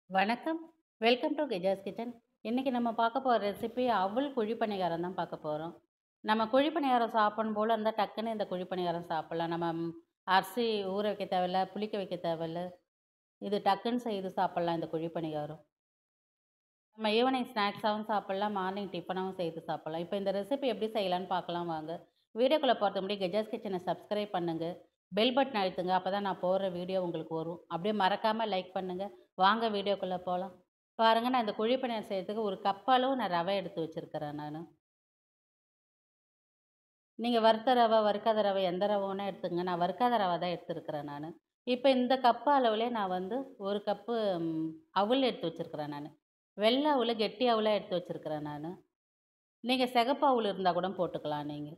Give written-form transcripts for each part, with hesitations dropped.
வணக்கம். Welcome to கெஜாஸ் kitchen. இன்னைக்கு நம்ம பார்க்க போற ரெசிபி அவல் குழி பணியாரம் தான் பார்க்க போறோம். நம்ம குழி பணியாரம் சாப்பிடணும் போல இருந்தா டக்குன்னு இந்த குழி பணியாரம் சாப்பிடலாம். நம்ம அரிசி ஊற வைக்க தேவையில்ல, புளிக்க வைக்க தேவையில்ல. இது டக்குன்னு செய்து சாப்பிடலாம் இந்த குழி பணியாரம். நம்ம ஈவினிங் ஸ்நாக்ஸாவும் சாப்பிடலாம், மார்னிங் டிஃபனாவும் செய்து சாப்பிடலாம். இப்போ இந்த ரெசிபி எப்படி செய்யலான்னு பார்க்கலாம் வாங்க. வீடியோக்குள்ள போறதுக்கு முன்னாடி கெஜாஸ் கிச்சனை சப்ஸ்கிரைப் பண்ணுங்க. பெல் பட்டன் அழுத்துங்க. அப்பதான் நான் போடுற வீடியோ உங்களுக்கு வரும். அப்படியே மறக்காம லைக் பண்ணுங்க. வாங்க வீடியோக்குள்ள போலாம். பாருங்க, நான் இந்த குழி பணியாரம் செய்யறதுக்கு ஒரு கப் அளவு நான் ரவை எடுத்து வச்சிருக்கிறேன் நானு. நீங்க வறுத்த ரவை, வறுக்காத ரவை எந்த ரவை வேணா எடுத்துக்கங்க. நான் வறுக்காத ரவை தான் எடுத்துருக்கிறேன் நானு. இப்ப இந்த கப் அளவுலே நான் வந்து 1 கப்பு அவல் எடுத்து வச்சிருக்கிறேன் நானு. வெள்ள அவலு, கெட்டி அவலா எடுத்து வச்சிருக்கிறேன் நானு. நீங்க சிகப்பு அவல் இருந்தா கூட போட்டுக்கலாம் நீங்க.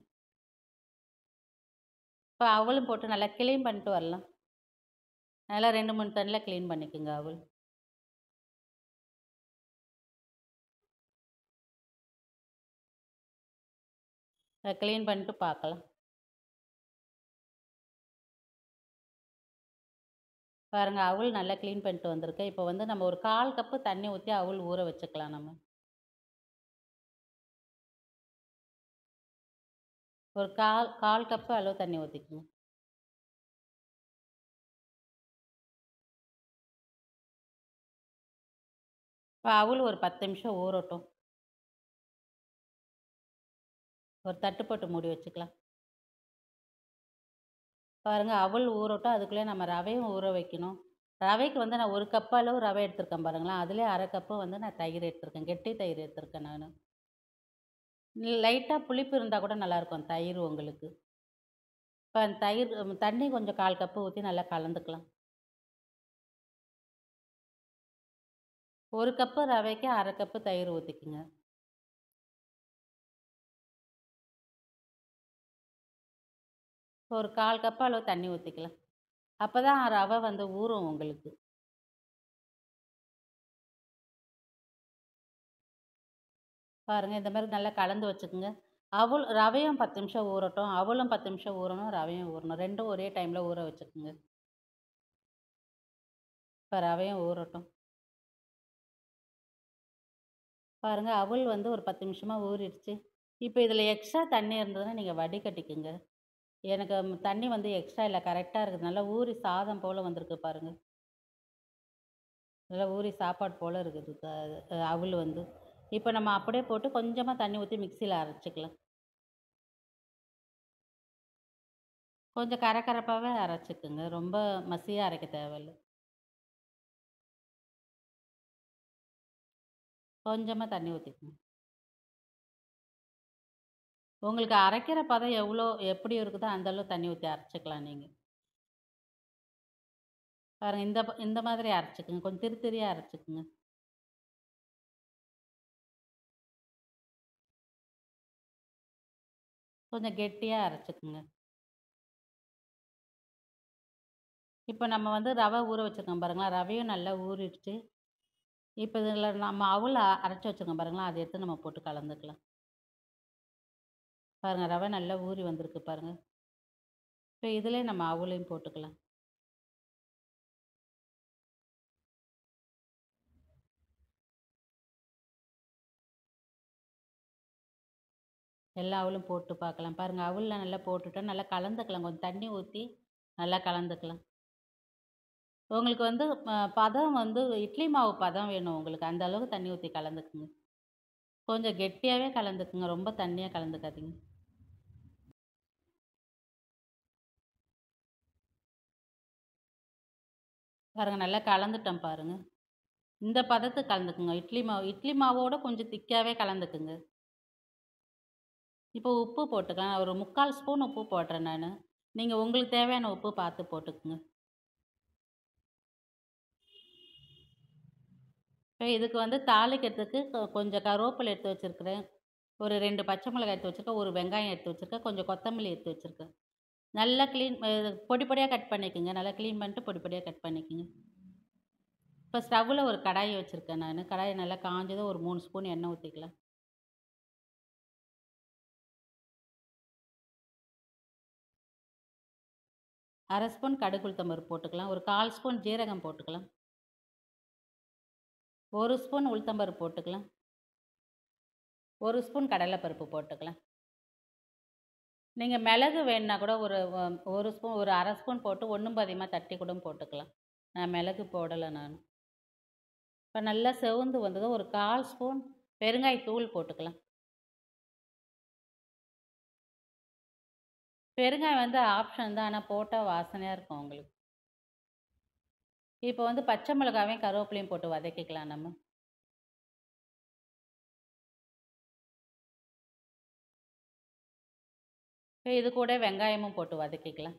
இப்ப அவலும் போட்டு நல்லா கிளீன் பண்ணிட்டு வரலாம். நல்லா 2, 3 தண்ணில கிளீன் பண்ணிக்கங்க அவல். கிளீன் பண்ணிட்டு பார்க்கலாம். பாருங்க, அவல் நல்லா கிளீன் பண்ணிட்டு வந்திருக்கேன். இப்ப வந்து நம்ம ஒரு 1/4 கப்பு தண்ணி ஊத்தி அவல் ஊற வச்சுக்கலாம் நம்ம. ஒரு 1/4 கப்பு அளவு தண்ணி ஊத்திக்கங்க. இப்ப அவல் ஒரு 10 நிமிஷம் ஊறட்டும். ஒரு தட்டு போட்டு மூடி வச்சுக்கலாம். பாருங்க, அவல் ஊறட்டும். அதுக்குள்ளே நம்ம ரவையும் ஊற வைக்கணும். ரவைக்கு வந்து நான் 1 கப் அளவு ரவை எடுத்திருக்கேன் பாருங்களேன். அதிலே 1/2 கப்பு வந்து நான் தயிர் எடுத்திருக்கேன். கெட்டி தயிர் எடுத்திருக்கேன் நானு. லைட்டா புளிப்பு இருந்தா கூட நல்லாயிருக்கும் தயிர் உங்களுக்கு. இப்ப தயிர் தண்ணி கொஞ்சம் 1/4 கப்பு ஊத்தி நல்லா கலந்துக்கலாம். 1 கப்பு ரவைக்கு 1/2 கப்பு தயிர் ஊத்திக்கங்க. ஒரு 1/4 கப்பு அளவு தண்ணி ஊத்திக்கலாம். அப்பதான் ரவை வந்து ஊறும் உங்களுக்கு. பாருங்க, இந்த மாரி நல்லா கலந்து வச்சுக்கங்க. ரவையும் 10 நிமிஷம் ஊறட்டும். அவலும் 10 நிமிஷம் ஊறணும், ரவையும் ஊறணும். 2ம் ஒரே டைம்ல ஊற வச்சுக்கங்க. இப்ப ரவையும் ஊறட்டும். பாருங்க, அவல் வந்து ஒரு 10 நிமிஷமா ஊறிடுச்சு. இப்ப இதில எக்ஸ்ட்ரா தண்ணி இருந்ததுன்னா நீங்க வடிகட்டிக்கங்க. எனக்கு தண்ணி வந்து எக்ஸ்ட்ரா இல்ல, கரெக்ட்டா இருக்குது. நல்லா ஊறி சாதம் போல வந்திருக்கு பாருங்க. நல்லா ஊறி சாப்பாடு போல இருக்குது அவல் வந்து. இப்ப நம்ம அப்படியே போட்டு கொஞ்சமா தண்ணி ஊத்தி மிக்ஸியில அரைச்சுக்கலாம். கொஞ்சம் கரகரப்பாவே அரைச்சுக்குங்க. ரொம்ப மசியா அரைக்க தேவையில்ல. கொஞ்சமா தண்ணி ஊத்திக்கங்க. உங்களுக்கு அரைக்கிற பதம் எப்படி இருக்குதோ அந்த அளவு தண்ணி ஊத்தி அரைச்சுக்கலாம் நீங்க. பாருங்க, இந்த மாதிரி அரைச்சுக்குங்க. கொஞ்சம் திரி திரியா அரைச்சுக்குங்க. கொஞ்சம் கெட்டியா அரைச்சுக்குங்க. இப்ப நம்ம வந்து ரவை ஊற வச்சிருக்கோம் பாருங்களேன், ரவையும் நல்லா ஊறிடுச்சு. இப்ப இதில நம்ம அவல் அரைச்சு வச்சிருக்கோம் பாருங்களேன், அத எடுத்து நம்ம போட்டு கலந்துக்கலாம். பாருங்க, ரவை நல்லா ஊறி வந்திருக்கு பாருங்க. இப்ப இதிலயே நம்ம அவலையும் போட்டுக்கலாம். எல்லா அவலும் போட்டு பார்க்கலாம். பாருங்க, அவல்ல நல்லா போட்டுட்டோம். நல்லா கலந்துக்கலாம். கொஞ்சம் தண்ணி ஊத்தி நல்லா கலந்துக்கலாம். உங்களுக்கு வந்து பதம் வந்து இட்லி மாவு பதம் வேணும் உங்களுக்கு. அந்த அளவுக்கு தண்ணி ஊத்தி கலந்துக்குங்க. கொஞ்சம் கெட்டியாவே கலந்துக்குங்க. ரொம்ப தண்ணியா கலந்துக்காதீங்க. பாருங்க, நல்லா கலந்துட்டோம் பாருங்க. இந்த பதத்துக்கு கலந்துக்குங்க. இட்லி மாவோட கொஞ்சம் திக்காவே கலந்துக்குங்க. இப்போ உப்பு போட்டுக்கலாம். ஒரு 3/4 ஸ்பூன் உப்பு போடுறேன் நானு. நீங்க உங்களுக்கு தேவையான உப்பு பார்த்து போட்டுக்குங்க. இப்ப இதுக்கு வந்து தாளிக்கிறதுக்கு கொஞ்சம் கருவேப்பிலை எடுத்து வச்சிருக்கிறேன். ஒரு 2 பச்சை மிளகாய் எடுத்து வச்சிருக்கேன். ஒரு வெங்காயம் எடுத்து வச்சிருக்கேன். கொஞ்சம் கொத்தமல்லி எடுத்து வச்சிருக்கேன். நல்லா கிளீன் பொடி பொடியா கட் பண்ணிக்கங்க. நல்லா கிளீன் பண்ணிட்டு பொடி பொடியா கட் பண்ணிக்கங்க. இப்ப ஸ்டவ்வுல ஒரு கடாய் வச்சிருக்கேன் நானு. கடாய் நல்லா காஞ்சதும் ஒரு 3 ஸ்பூன் எண்ணெய் ஊத்திக்கலாம். 1/2 ஸ்பூன் கடுகு உளுத்தம் பருப்பு போட்டுக்கலாம். ஒரு 1/4 ஸ்பூன் ஜீரகம் போட்டுக்கலாம். 1 ஸ்பூன் உளுத்தம் பருப்பு போட்டுக்கலாம். 1 ஸ்பூன் கடலை பருப்பு போட்டுக்கலாம். நீங்க மிளகு வேணுனா கூட ஒரு 1 ஸ்பூன் ஒரு 1/2 ஸ்பூன் போட்டு ஒண்ணும் பாதியுமா தட்டி கூட போட்டுக்கலாம். நான் மிளகு போடல நானு. இப்ப நல்லா செவந்து வந்ததும் ஒரு 1/4 ஸ்பூன் பெருங்காயத்தூள் போட்டுக்கலாம். பெருங்காயம் வந்து ஆப்ஷன் தான். ஆனா போட்டா வாசனையா இருக்கும் உங்களுக்கு. இப்ப வந்து பச்சை மிளகாவையும், கருவேப்பிலையும் போட்டு வதக்கிக்கலாம் நம்ம. இப்ப இது கூட வெங்காயமும் போட்டு வதக்கிக்கலாம்.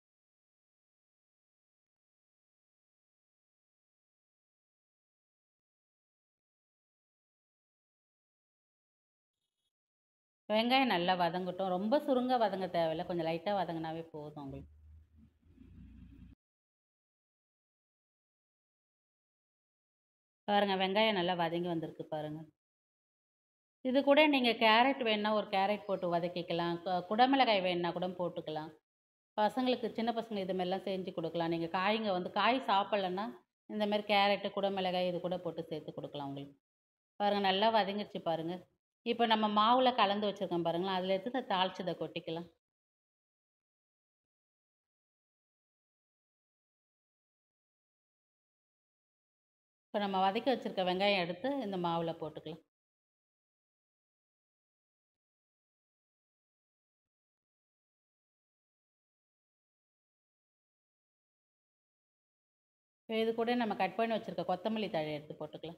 வெங்காயம் நல்லா வதங்கட்டும். ரொம்ப சுருங்க வதங்க தேவையில்ல. கொஞ்சம் லைட்டா வதங்குனாவே போதும் உங்களுக்கு. பாருங்க வெங்காயம் நல்லா வதங்கி வந்திருக்கு பாருங்க. இது கூட நீங்க கேரட் வேணுனா ஒரு கேரட் போட்டு வதக்கிக்கலாம். குடமிளகாய் வேணுனா கூட போட்டுக்கலாம். பசங்களுக்கு சின்ன பசங்க இது மாரிலாம் செஞ்சு குடுக்கலாம். நீங்க காய்ங்க வந்து காய் சாப்பிடலன்னா, இந்த மாரி கேரட்டு, குடமிளகாய் இது கூட போட்டு சேர்த்து குடுக்கலாம் உங்களுக்கு. பாருங்க நல்லா வதங்கிருச்சு பாருங்க. இப்ப நம்ம மாவுல கலந்து வச்சிருக்கோம் பாருங்களேன், அதில எடுத்து இந்த தாளிச்சத கொட்டிக்கலாம். இப்ப நம்ம வதக்கி வச்சிருக்க வெங்காயம் எடுத்து இந்த மாவுல போட்டுக்கலாம். இப்ப இது கூட நம்ம கட் பண்ணி வச்சிருக்க கொத்தமல்லி தழைய எடுத்து போட்டுக்கலாம்.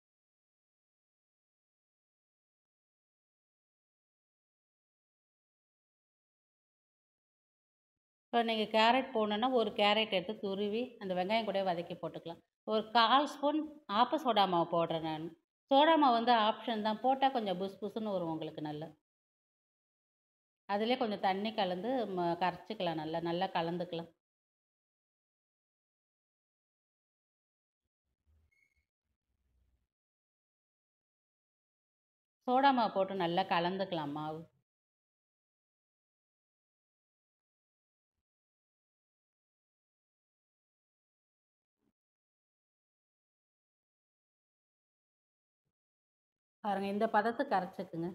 இப்ப நீங்க கேரட் போடணும்னா, ஒரு கேரட் எடுத்து துருவி அந்த வெங்காயம் கூடயே வதக்கி போட்டுக்கலாம். ஒரு 1/4 ஸ்பூன் ஆப்ப சோடா மாவு போடுறேன் நானு. சோடா மாவு வந்து ஆப்ஷன் தான். போட்டா கொஞ்சம் புசு புசுன்னு வரும் உங்களுக்கு நல்லா. அதிலயே கொஞ்சம் தண்ணி கலந்து கரைச்சுக்கலாம் நல்லா. நல்லா கலந்துக்கலாம். சோடா மாவு போட்டு நல்லா கலந்துக்கலாம் மாவு. பாருங்க இந்த பதத்துக்கு கரைச்சுக்குங்க.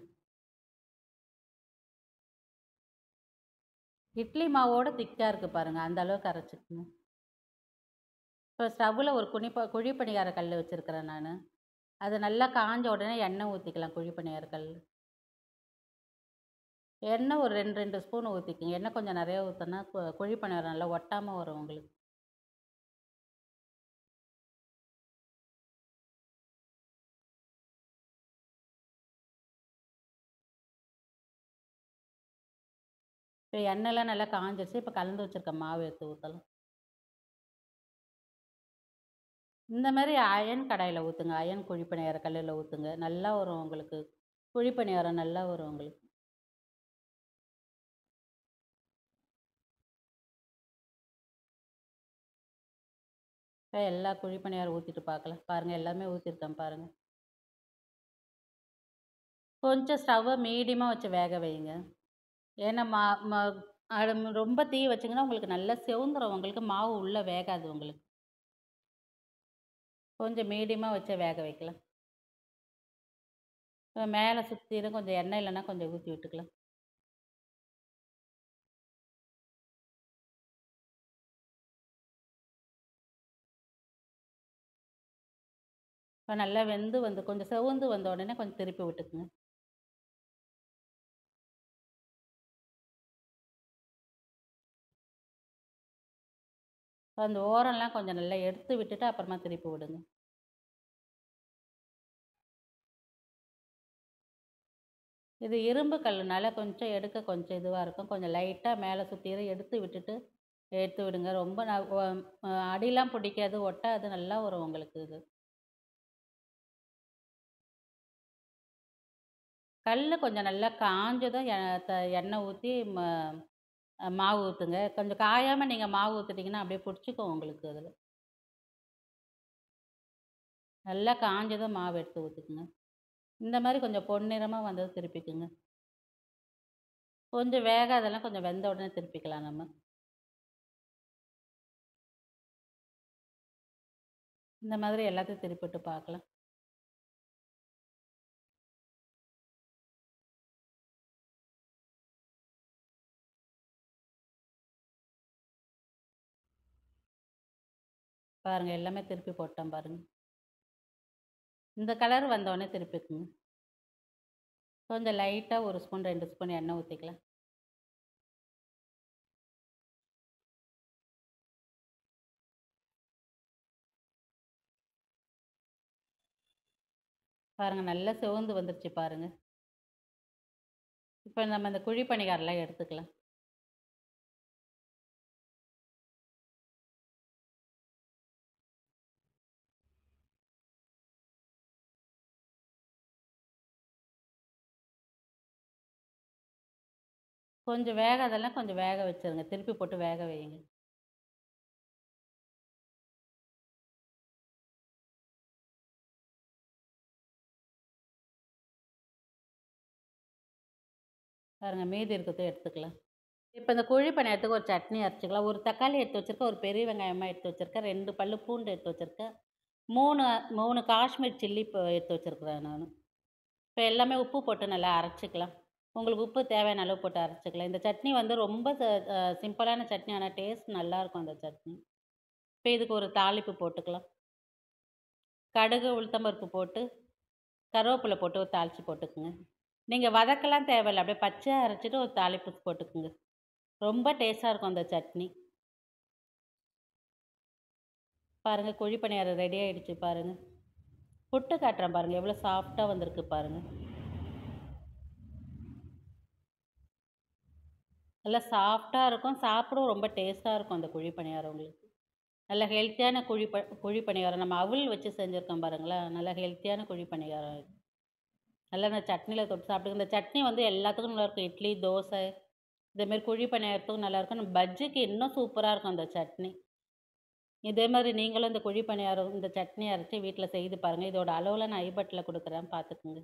இட்லி மாவோட திக்கா இருக்கு பாருங்க. அந்த அளவுக்கு அரைச்சுக்குங்க. இப்போ ஸ்டவ்வுல ஒரு குழி பணியார கல்லு வச்சிருக்கிறேன் நானு. அது நல்லா காஞ்ச உடனே எண்ணெய் ஊத்திக்கலாம் குழி பணியார கல்லுல. எண்ணெய் ஒரு 2, 2 ஸ்பூன் ஊத்திக்கங்க. எண்ணெய் கொஞ்சம் நெறைய ஊத்துனா குழி பணியாரம் நல்லா ஒட்டாம வரும் உங்களுக்கு. இப்போ எண்ணெய்லாம் நல்லா காஞ்சிருச்சு. இப்போ கலந்து வச்சிருக்க மாவு எடுத்து ஊத்தலாம். இந்த மாரி அயன் கடாயில ஊத்துங்க. அயன் குழி பணியார கல்லுல ஊத்துங்க. நல்லா வரும் உங்களுக்கு. குழி பணியாரம் நல்லா வரும் உங்களுக்கு. இப்போ எல்லா குழி பணியாரம் ஊத்திட்டு பார்க்கலாம். பாருங்க எல்லாமே ஊத்திருக்கேன் பாருங்க. கொஞ்சம் ஸ்டவ்வ மீடியமா வச்சு வேக வையுங்க. ஏன்னா மா ம அது ரொம்ப தீ வச்சீங்கன்னா, உங்களுக்கு நல்லா செவுந்துரும். உங்களுக்கு மாவு உள்ள வேகாது உங்களுக்கு. கொஞ்சம் மீடியமா வச்சு வேக வைக்கலாம். மேலே சுத்திலும் கொஞ்சம் எண்ணெய் இல்லைன்னா கொஞ்சம் ஊத்தி விட்டுக்கலாம். இப்போ நல்லா வெந்து வந்து கொஞ்சம் செவந்து வந்த உடனே கொஞ்சம் திருப்பி விட்டுக்குங்க. அந்த ஓரம்லாம் கொஞ்சம் நல்லா எடுத்து விட்டுட்டு அப்புறமா திருப்பி விடுங்க. இது இரும்பு கல்லுனால கொஞ்சம் எடுக்க கொஞ்சம் இதுவா இருக்கும். கொஞ்சம் லைட்டா மேலே சுத்திரும் எடுத்து விட்டுட்டு எடுத்து விடுங்க. ரொம்ப அடிலாம் பிடிக்காது, ஒட்டாது நல்லா வரும் உங்களுக்கு இது. கல்லு கொஞ்சம் நல்லா காஞ்சதும் எண்ணெய் ஊத்தி மாவு ஊத்துங்க. கொஞ்சம் காயாம நீங்க மாவு ஊத்திட்டீங்கன்னா, அப்படியே புடிச்சுக்கும் உங்களுக்கு அதுல. நல்லா காஞ்சதும் மாவு எடுத்து ஊத்திக்குங்க. இந்த மாரி கொஞ்சம் பொன்னிறமா வந்ததும் திருப்பிக்குங்க. கொஞ்சம் வேகாதெல்லாம் கொஞ்சம் வெந்த உடனே திருப்பிக்கலாம் நம்ம. இந்த மாதிரி எல்லாத்தையும் திருப்பிட்டு பார்க்கலாம். பாருங்கள், எல்லாமே திருப்பி போட்டேன் பாருங்கள். இந்த கலர் வந்தோடனே திருப்பிக்குங்க. கொஞ்சம் லைட்டாக 1 ஸ்பூன் 2 ஸ்பூன் எண்ணெய் ஊற்றிக்கலாம். பாருங்கள், நல்லா சிவந்து வந்துருச்சு பாருங்கள். இப்போ நம்ம இந்த குழி பணிகாரம்லாம் எடுத்துக்கலாம். கொஞ்சம் அதெல்லாம் கொஞ்சம் வேக வச்சுருங்க. திருப்பி போட்டு வேக வையுங்க. பாருங்கள், மீதி இருக்கிறத எடுத்துக்கலாம். இப்போ இந்த குழி பணியாரத்துக்கு ஒரு சட்னி அரைச்சிக்கலாம். ஒரு தக்காளி எடுத்து வச்சுருக்கேன், ஒரு பெரிய வெங்காயமாக எடுத்து வச்சுருக்கேன், 2 பல்லு பூண்டு எடுத்து வச்சுருக்கேன், 3 காஷ்மீர் சில்லி இப்போ எடுத்து வச்சுருக்குறேன் நான். இப்போ எல்லாமே உப்பு போட்டு நல்லா அரைச்சிக்கலாம். உங்களுக்கு உப்பு தேவையான அளவு போட்டு அரைச்சிக்கலாம். இந்த சட்னி வந்து ரொம்ப சிம்பிளான சட்னி, ஆனால் டேஸ்ட் நல்லாயிருக்கும் அந்த சட்னி. இப்போ இதுக்கு ஒரு தாளிப்பு போட்டுக்கலாம். கடுகு, உளுத்தம்பருப்பு போட்டு, கருவேப்பிலை போட்டு ஒரு தாளித்து போட்டுக்குங்க. நீங்கள் வதக்கலாம் தேவையில்ல, அப்படியே பச்சையாக அரைச்சிட்டு ஒரு தாளிப்பு போட்டுக்குங்க. ரொம்ப டேஸ்ட்டாக இருக்கும் அந்த சட்னி. பாருங்கள், குழி பணியாரம் ரெடி ஆகிடுச்சு பாருங்கள். புட்டு காட்டுறேன் பாருங்கள், எவ்வளோ சாஃப்டாக வந்திருக்கு பாருங்கள். நல்லா சாஃப்டாக இருக்கும், சாப்பிடவும் ரொம்ப டேஸ்ட்டாக இருக்கும் அந்த குழி பணியாரம் உங்களுக்கு. நல்ல ஹெல்த்தியான குழி பணியாரம். நம்ம அவல் வச்சு செஞ்சுருக்கோம் பாருங்களேன், நல்லா ஹெல்த்தியான குழி பணியாரம் இது. நல்லா இந்த சட்னியில் தொட்டு சாப்பிடுங்க. இந்த சட்னி வந்து எல்லாத்துக்கும் நல்லாயிருக்கும். இட்லி, தோசை, இதேமாரி குழி பணியாரத்துக்கும் நல்லாயிருக்கும். நம்ம பஜ்ஜிக்கு இன்னும் சூப்பராக இருக்கும் அந்த சட்னி. இதே மாதிரி நீங்களும் இந்த குழி பணியாரம், இந்த சட்னி அரைச்சி வீட்டில் செய்து பாருங்கள். இதோட அளவில் நான் ஐபட்டில் கொடுக்குறேன், பார்த்துக்குங்க.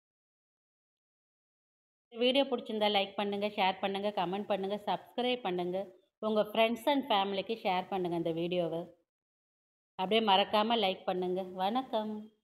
வீடியோ பிடிச்சிருந்தா லைக் பண்ணுங்கள், ஷேர் பண்ணுங்கள், கமெண்ட் பண்ணுங்கள், சப்ஸ்கிரைப் பண்ணுங்கள். உங்கள் ஃப்ரெண்ட்ஸ் அண்ட் ஃபேமிலிக்கு ஷேர் பண்ணுங்கள் இந்த வீடியோவை. அப்படியே மறக்காமல் லைக் பண்ணுங்கள். வணக்கம்.